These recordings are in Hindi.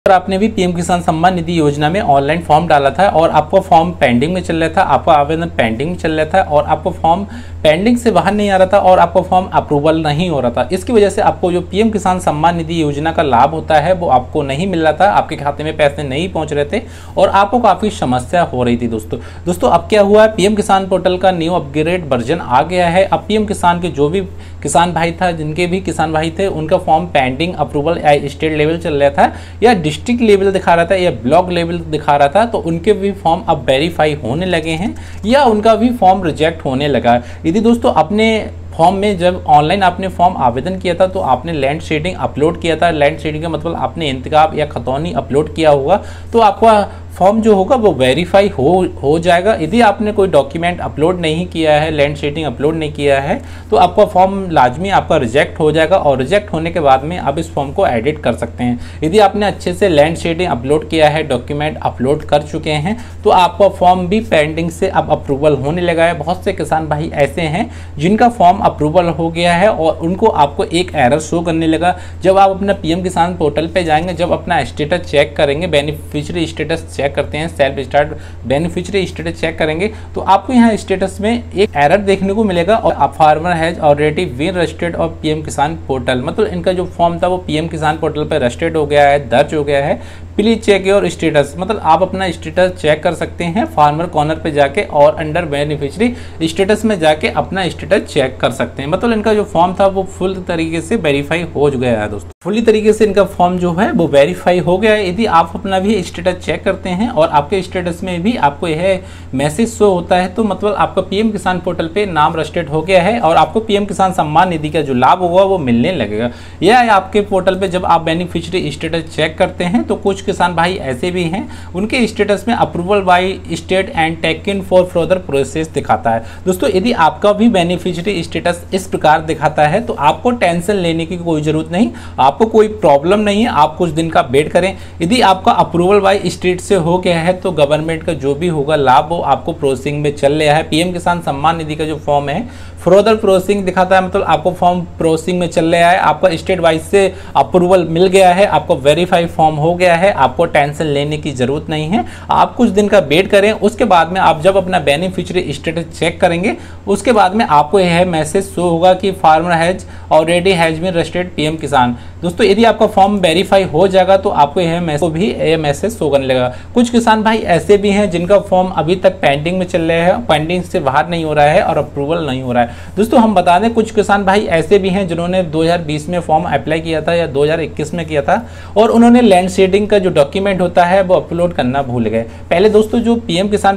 अगर आपने भी पीएम किसान सम्मान निधि योजना में ऑनलाइन फॉर्म डाला था और आपका फॉर्म पेंडिंग में चल रहा था, आपका आवेदन पेंडिंग में चल रहा था और आपका फॉर्म पेंडिंग से बाहर नहीं आ रहा था और आपका फॉर्म अप्रूवल नहीं हो रहा था, इसकी वजह से आपको जो पीएम किसान सम्मान निधि योजना का लाभ होता है वो आपको नहीं मिल रहा था, आपके खाते में पैसे नहीं पहुंच रहे थे और आपको काफ़ी समस्या हो रही थी। दोस्तों अब क्या हुआ है, पीएम किसान पोर्टल का न्यू अपग्रेड वर्जन आ गया है। अब पीएम किसान के जो भी किसान भाई था, जिनके भी किसान भाई थे, उनका फॉर्म पेंडिंग अप्रूवल या स्टेट लेवल चल रहा था या डिस्ट्रिक्ट लेवल दिखा रहा था या ब्लॉक लेवल दिखा रहा था, तो उनके भी फॉर्म अब वेरीफाई होने लगे हैं या उनका भी फॉर्म रिजेक्ट होने लगा है। यदि दोस्तों अपने फॉर्म में जब ऑनलाइन आपने फॉर्म आवेदन किया था तो आपने लैंड शेडिंग अपलोड किया था, लैंड शेडिंग का मतलब आपने इंतखाब या खतौनी अपलोड किया होगा, तो आपका फॉर्म जो होगा वो वेरीफाई हो जाएगा। यदि आपने कोई डॉक्यूमेंट अपलोड नहीं किया है, लैंड शेडिंग अपलोड नहीं किया है, तो आपका फॉर्म लाजमी आपका रिजेक्ट हो जाएगा और रिजेक्ट होने के बाद में आप इस फॉर्म को एडिट कर सकते हैं। यदि आपने अच्छे से लैंड शेडिंग अपलोड किया है, डॉक्यूमेंट अपलोड कर चुके हैं, तो आपका फॉर्म भी पेंडिंग से अब अप्रूवल होने लगा है। बहुत से किसान भाई ऐसे हैं जिनका फॉर्म अप्रूवल हो गया है और उनको आपको एक एरर शो करने लगा। जब आप अपना पीएम किसान पोर्टल पे जाएंगे, जब अपना स्टेटस चेक करेंगे, बेनिफिशियरी स्टेटस चेक करते हैं, self start beneficiary status check करेंगे, तो आपको यहाँ स्टेटस में एक एरर देखने को मिलेगा और आप farmer has already been registered और पीएम किसान पोर्टल, मतलब इनका जो फॉर्म था वो पीएम किसान पोर्टल पर रजिस्टर्ड हो गया है, दर्ज हो गया है, प्लीज चेक योर स्टेटस। मतलब आप अपना स्टेटस चेक कर सकते हैं फार्मर कॉर्नर पे जाके और अंडर बेनिफिशियरी स्टेटस में जाके अपना स्टेटस चेक कर सकते हैं। मतलब इनका जो फॉर्म था वो फुल तरीके से वेरीफाई हो गया है। दोस्तों फुली तरीके से इनका फॉर्म जो है वो वेरीफाई हो गया है। यदि आप अपना भी स्टेटस चेक करते हैं और आपके स्टेटस में भी आपको यह मैसेज शो होता है, तो मतलब आपका पीएम किसान पोर्टल पे नाम रजिस्टर्ड हो गया है और आपको पीएम किसान सम्मान निधि का जो लाभ होगा वो मिलने लगेगा। यह आपके पोर्टल पे जब आप बेनिफिशियरी स्टेटस चेक करते हैं तो कुछ किसान भाई ऐसे भी हैं, उनके स्टेटस में approval by state and taken for further process दिखाता है। दोस्तों यदि आपका भी बेनिफिशियरी स्टेटस इस प्रकार दिखाता है तो आपको टेंशन लेने की कोई जरूरत नहीं, आपको कोई प्रॉब्लम नहीं है, आप कुछ दिन का वेट करें। यदि आपका अप्रूवल बाय स्टेट से हो गया है तो गवर्नमेंट का जो भी होगा लाभ वो आपको प्रोसेसिंग में चल रहा है। पीएम किसान सम्मान निधि का जो फॉर्म है फर्दर प्रोसेसिंग दिखाता है, मतलब आपको फॉर्म प्रोसेसिंग में चल रहा है, आपका स्टेट वाइज से अप्रूवल मिल गया है, आपको वेरीफाई फॉर्म हो गया है, आपको टेंशन लेने की जरूरत नहीं है। आप कुछ दिन का वेट करें, उसके बाद में आप जब अपना बेनिफिशियरी स्टेटस चेक करेंगे उसके बाद में आपको यह मैसेज शो होगा कि farmer has already has been registered PM Kisan. दोस्तों यदि आपका फॉर्म वेरीफाई हो जाएगा तो आपको यह मैसेज शो करने लगेगा। कुछ किसान भाई ऐसे भी हैं जिनका फॉर्म अभी तक पेंडिंग में चल रहा है, पेंडिंग से बाहर नहीं हो रहा है और अप्रूवल नहीं हो रहा है। दोस्तों हम बता दें कुछ किसान भाई ऐसे भी हैं जिन्होंने 2020 में फॉर्म अप्लाई किया था या 2021 में किया था और उन्होंने लैंड शेडिंग का जो डॉक्यूमेंट होता है वो अपलोड करना भूल गए। पहले दोस्तों जो पीएम किसान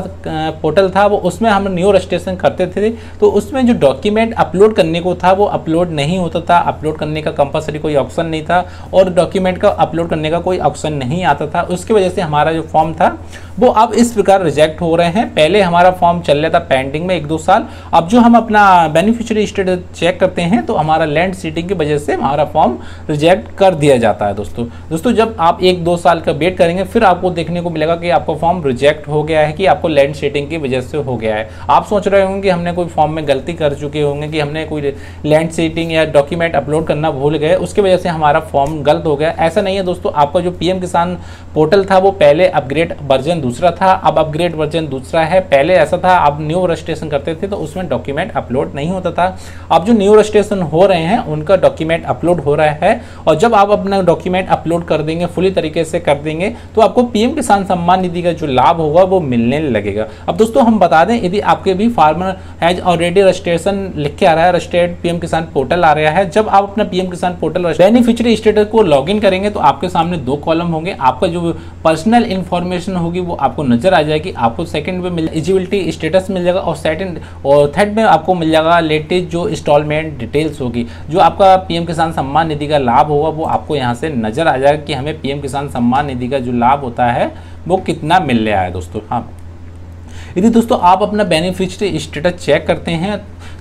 पोर्टल था वो उसमें हम न्यू रजिस्ट्रेशन करते थे तो उसमें जो डॉक्यूमेंट अपलोड करने को था वो अपलोड नहीं होता था, अपलोड करने का कंपल्सरी कोई ऑप्शन नहीं था और डॉक्यूमेंट का अपलोड करने का कोई ऑप्शन नहीं आता था। उसकी वजह से हमारा जो फॉर्म था वो अब इस प्रकार रिजेक्ट हो रहे हैं। पहले हमारा फॉर्म चल रहा था पेंडिंग में 1-2 साल, अब जो हम अपना बेनिफिशियरी स्टेटस चेक करते हैं तो हमारा लैंड शेडिंग की वजह से हमारा फॉर्म रिजेक्ट कर दिया जाता है। दोस्तों जब आप 1-2 साल का वेट करेंगे फिर आपको देखने को मिलेगा कि आपका फॉर्म रिजेक्ट हो गया है, कि आपको लैंड शेडिंग की वजह से हो गया है। आप सोच रहे होंगे कि हमने कोई फॉर्म में गलती कर चुके होंगे, कि हमने कोई लैंड शेडिंग या डॉक्यूमेंट अपलोड करना भूल गए, उसकी वजह से हमारा फॉर्म गलत हो गया। ऐसा नहीं है दोस्तों, आपका जो पीएम किसान पोर्टल था वो पहले अपग्रेड वर्जन दूसरा था, अब अपग्रेड वर्जन दूसरा है। पहले ऐसा था आप न्यू रजिस्ट्रेशन करते थे तो उसमें डॉक्यूमेंट अपलोड नहीं होता था, अब जो न्यू रजिस्ट्रेशन हो रहे हैं उनका डॉक्यूमेंट अपलोड हो रहा है और जब आप अपना डॉक्यूमेंट अपलोड कर देंगे, फुली तरीके से कर देंगे, तो आपको पीएम किसान सम्मान निधि का जो लाभ होगा वो मिलने लगेगा। अब दोस्तों हम बता दें यदि आपके भी फार्मर हैज ऑलरेडी रजिस्ट्रेशन लिख के आ रहा है, रजिस्टर्ड पीएम किसान पोर्टल आ रहा है, जब आप अपना PM Kisan portal beneficiary status को लॉगिन करेंगे तो आपके सामने 2 कॉलम होंगे। आपका जो पर्सनल इंफॉर्मेशन होगी वो आपको नजर आ जाएगी, आपको सेकंड में एलिजिबिलिटी स्टेटस मिल जाएगा और सेकंड और थर्ड में आपको मिल जाएगा लेटेस्ट जो इंस्टॉलमेंट डिटेल्स होगी, जो आपका पीएम किसान सम्मान निधि का लाभ होगा वो आपको यहाँ से नजर आ जाएगा कि हमें पीएम किसान सम्मान निधि का जो लाभ होता है वो कितना मिल रहा है। दोस्तों हाँ, यदि दोस्तों आप अपना बेनिफिशियरी स्टेटस चेक करते हैं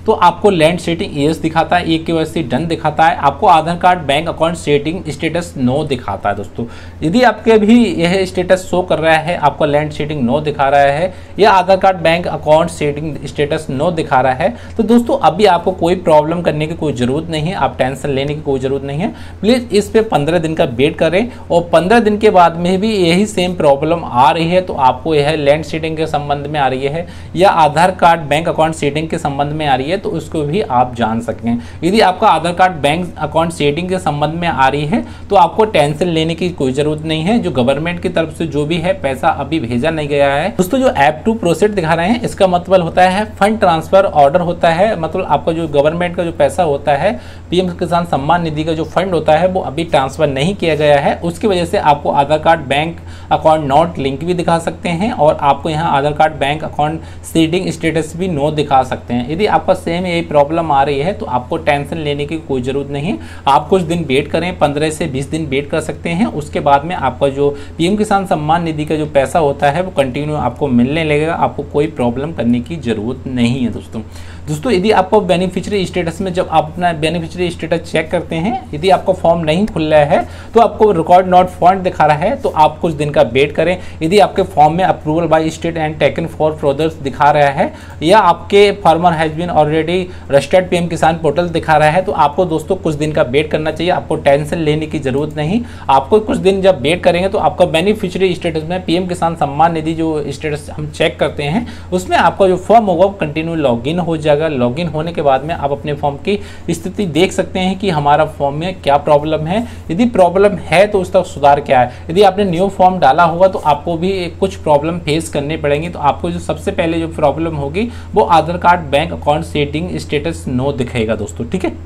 तो आपको लैंड सेटिंग यस दिखाता है, ई केवाईसी डन दिखाता है, आपको Aadhaar card bank account setting status no दिखाता है दोस्तों। यदि आपके भी यह स्टेटस शो कर रहा है, आपका लैंड सेटिंग नो दिखा रहा है या Aadhaar card bank account setting status no दिखा रहा है, तो दोस्तों अभी आपको कोई प्रॉब्लम करने की कोई ज़रूरत नहीं है, आप टेंशन लेने की कोई ज़रूरत नहीं है। प्लीज़ इस पे 15 दिन का वेट करें और 15 दिन के बाद में भी यही सेम प्रॉब्लम आ रही है तो आपको यह लैंड सेटिंग के संबंध में आ रही है या Aadhaar card bank account setting के संबंध में आ रही है तो उसको भी आप जान सकें। यदि आपका Aadhaar card bank account setting के संबंध में आ रही है तो आपको टेंशन लेने की कोई ज़रूरत नहीं है। जो गवर्नमेंट की तरफ से जो भी है पैसा अभी भेजा नहीं गया है दोस्तों। जो ऐप टू प्रोसीड दिखा रहे हैं इसका मतलब होता है फंड ट्रांसफर ऑर्डर होता है, मतलब आपका जो गवर्नमेंट का जो पैसा होता है पीएम किसान सम्मान निधि का जो फंड होता है वो अभी ट्रांसफर नहीं किया गया है, उसकी वजह से आपको Aadhaar card bank account not link भी दिखा सकते हैं और आपको यहाँ Aadhaar card bank account setting status भी नो दिखा सकते हैं। यदि आपका सेम यही प्रॉब्लम आ रही है तो आपको टेंशन लेने की कोई ज़रूरत नहीं है, आप कुछ दिन वेट करें, 15 से 20 दिन वेट कर सकते हैं। उसके बाद में आपका जो पीएम किसान सम्मान निधि का जो पैसा होता है वो कंटिन्यू आपको मिलने लगेगा, आपको कोई प्रॉब्लम करने की ज़रूरत नहीं है दोस्तों। यदि आपको बेनिफिशियरी स्टेटस में जब आप अपना बेनिफिशियरी स्टेटस चेक करते हैं, यदि आपका फॉर्म नहीं खुल रहा है तो आपको रिकॉर्ड नॉट फाउंड दिखा रहा है तो आप कुछ दिन का वेट करें। यदि आपके फॉर्म में approval by state and taken for further दिखा रहा है या आपके farmer has been already registered PM Kisan portal दिखा रहा है तो आपको दोस्तों कुछ दिन का वेट करना चाहिए, आपको टेंशन लेने की जरूरत नहीं। आपको कुछ दिन जब वेट करेंगे तो आपका बेनिफिशियरी स्टेटस में पीएम किसान सम्मान निधि जो स्टेटस हम चेक करते हैं उसमें आपका जो फॉर्म होगा वो कंटिन्यू लॉगिन हो जाएगा। लॉगिन होने के बाद में आप अपने फॉर्म की स्थिति देख सकते हैं कि हमारा फॉर्म में क्या प्रॉब्लम है, यदि प्रॉब्लम है तो उसका सुधार क्या है। यदि आपने न्यू फॉर्म डाला होगा तो आपको भी कुछ प्रॉब्लम फेस करने पड़ेंगे, तो आपको जो सबसे पहले जो प्रॉब्लम होगी वो Aadhaar card bank account setting status no दिखेगा दोस्तों, ठीक है।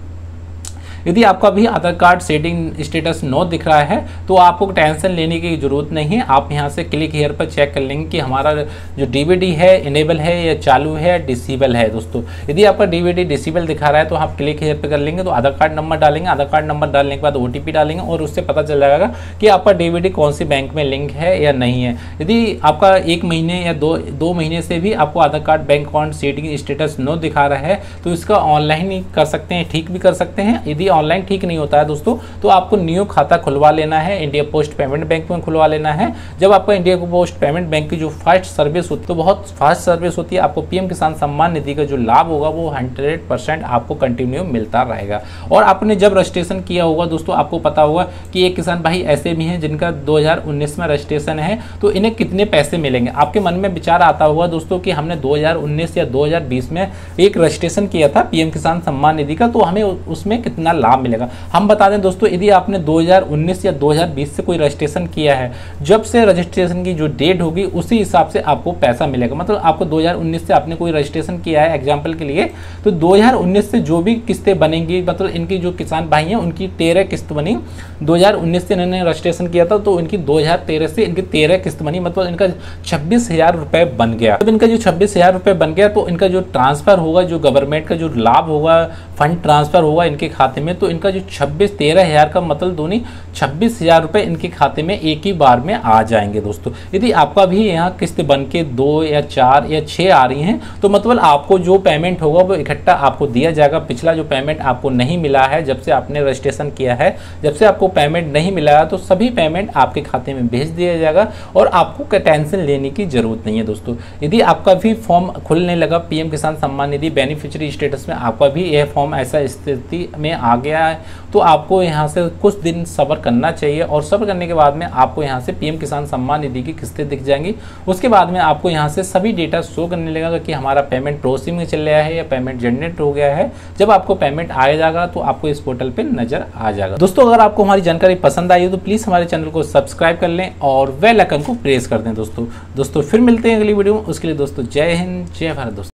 यदि आपका भी Aadhaar card setting status no दिख रहा है तो आपको टेंशन लेने की जरूरत नहीं है। आप यहां से क्लिक हियर पर चेक कर लेंगे कि हमारा जो डीवीडी है इनेबल है या चालू है, डिसेबल है दोस्तों। यदि आपका डीवीडी डिसेबल दिखा रहा है तो आप क्लिक हियर पर कर लेंगे तो आधार कार्ड नंबर डालेंगे, आधार कार्ड नंबर डालने के बाद ओटीपी डालेंगे और उससे पता चल जाएगा कि आपका डीवीडी कौन सी बैंक में लिंक है या नहीं है। यदि आपका 1 महीने या दो महीने से भी आपको Aadhaar card bank account setting status no दिखा रहा है तो इसका ऑनलाइन ही कर सकते हैं, ठीक भी कर सकते हैं। यदि ऑनलाइन ठीक नहीं होता है दोस्तों तो आपको न्यू खाता खुलवा लेना है, इंडिया पोस्ट पेमेंट बैंक में खुलवा लेना है। जब आपका इंडिया पोस्ट पेमेंट बैंक की जो फास्ट सर्विस होती है तो बहुत फास्ट सर्विस होती है, आपको पीएम किसान सम्मान निधि का जो लाभ होगा वो 100% आपको कंटिन्यू मिलता रहेगा। और आपने जब रजिस्ट्रेशन किया होगा दोस्तों आपको पता होगा कि एक किसान भाई ऐसे भी हैं जिनका 2019 में रजिस्ट्रेशन है तो इन्हें कितने पैसे मिलेंगे। आपके मन में विचार आता होगा दोस्तों कि हमने 2019 या 2020 में एक रजिस्ट्रेशन किया था पीएम किसान सम्मान निधि का तो हमें उसमें कितना लाभ मिलेगा। हम बता दें दोस्तों, यदि आपने 2019 या 2020 से कोई रजिस्ट्रेशन किया है, जब से रजिस्ट्रेशन की जो डेट होगी उसी हिसाब से आपको पैसा मिलेगा। मतलब आपको 2019 से आपने कोई रजिस्ट्रेशन किया है एग्जाम्पल के लिए तो 2019 से जो भी किस्तें बनेंगी, मतलब इनकी जो किसान भाई हैं उनकी 13 किस्त बनी। 2019 से इन्होंने रजिस्ट्रेशन किया था तो इनकी 2013 से इनकी 13 किस्त बनी, मतलब इनका 26,000 रुपये बन गया। जब इनका जो 26,000 रुपये बन गया तो इनका जो ट्रांसफर होगा, जो गवर्नमेंट का जो लाभ होगा, फंड ट्रांसफर होगा इनके खाते में, तो इनका जो 13,000 का मतलब दोनों 26,000 रुपए इनके खाते में एक ही बार में आ जाएंगे दोस्तों। यदि आपका भी यहाँ किस्त बन के 2 या 4 या 6 आ रही हैं तो मतलब आपको जो पेमेंट होगा वो इकट्ठा आपको दिया जाएगा। पिछला जो पेमेंट आपको नहीं मिला है जब से आपने रजिस्ट्रेशन किया है, जब से आपको पेमेंट नहीं मिला है तो सभी पेमेंट आपके खाते में भेज दिया जाएगा और आपको टेंशन लेने की जरूरत नहीं है दोस्तों। यदि आपका भी फॉर्म खुलने लगा पीएम किसान सम्मान निधि बेनिफिशियरी स्टेटस में, आपका भी यह फॉर्म ऐसा स्थिति में आ गया है तो आपको यहाँ से कुछ दिन सब्र करना चाहिए और सब्र करने के बाद में आपको यहाँ से पीएम किसान सम्मान निधि की किस्तें दिख जाएंगी। उसके बाद में आपको यहाँ से सभी डेटा शो करने लगेगा कि हमारा पेमेंट प्रोसेसिंग में चल रहा है या पेमेंट जनरेट हो गया है। जब आपको पेमेंट आ जाएगा तो आपको इस पोर्टल पे नजर आ जाएगा। दोस्तों अगर आपको हमारी जानकारी पसंद आई हो तो प्लीज़ हमारे चैनल को सब्सक्राइब कर लें और बेल आइकन को प्रेस कर दें दोस्तों। फिर मिलते हैं अगली वीडियो में, उसके लिए दोस्तों जय हिंद जय भारत दोस्तों।